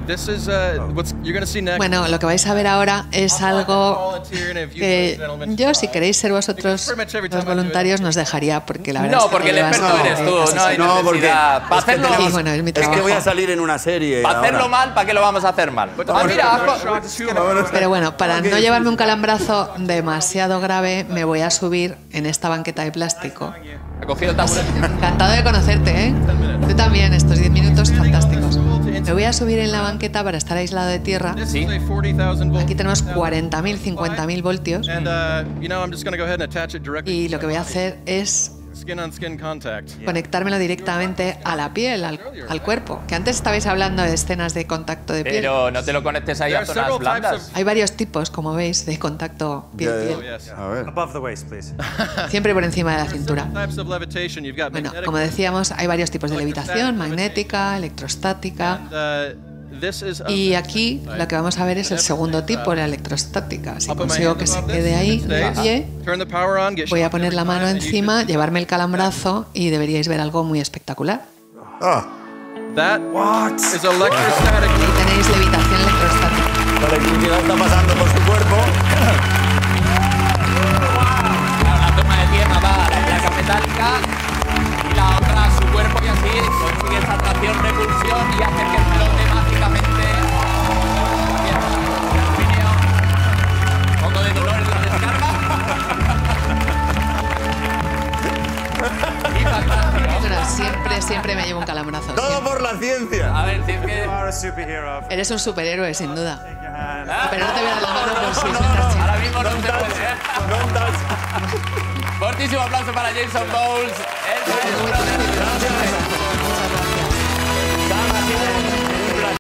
Bueno, lo que vais a ver ahora es algo que yo, si queréis ser vosotros los voluntarios, nos dejaría, porque la verdad no, es que porque el experto eres tú, no hay necesidad. Para hacerlo, y bueno, es mi trabajo. Es que voy a salir en una serie. Para hacerlo mal, ¿para qué lo vamos a hacer mal? Ah, mira, pero bueno, para no llevarme un calambrazo demasiado grave, me voy a subir en esta banqueta de plástico. Ha cogido el taburete. Encantado de conocerte, ¿eh? Tú también, estos 10 minutos fantásticos. Me voy a subir en la banqueta para estar aislado de tierra. Sí. Aquí tenemos 40.000, 50.000 voltios. Y lo que voy a hacer es conectármelo directamente a la piel, al cuerpo. Que antes estabais hablando de escenas de contacto de piel. Pero no te lo conectes ahí a zonas blandas. Hay varios tipos, como veis, de contacto piel-piel. A ver. Siempre por encima de la cintura. Bueno, como decíamos, hay varios tipos de levitación: magnética, electrostática. Y aquí lo que vamos a ver es el segundo tipo, la electrostática. Si consigo que se quede ahí de pie, voy a poner la mano encima, llevarme el calambrazo y deberíais ver algo muy espectacular. Ah. Ahí tenéis levitación electrostática. La electricidad está pasando por su cuerpo. La toma de tierra va a la placa metálica y la otra a su cuerpo, y así consigue esa atracción-repulsión y hacer que flote mágicamente. Un poco de dolor en la descarga. Y fantástico. Bueno, siempre me llevo un calambrazo. Todo Siempre. por la ciencia. A ver, si es que... Eres un superhéroe, sin duda. Pero no te voy a dar la mano por si Ahora mismo no se puede. Fortísimo aplauso para Jason Bowles. El maestro de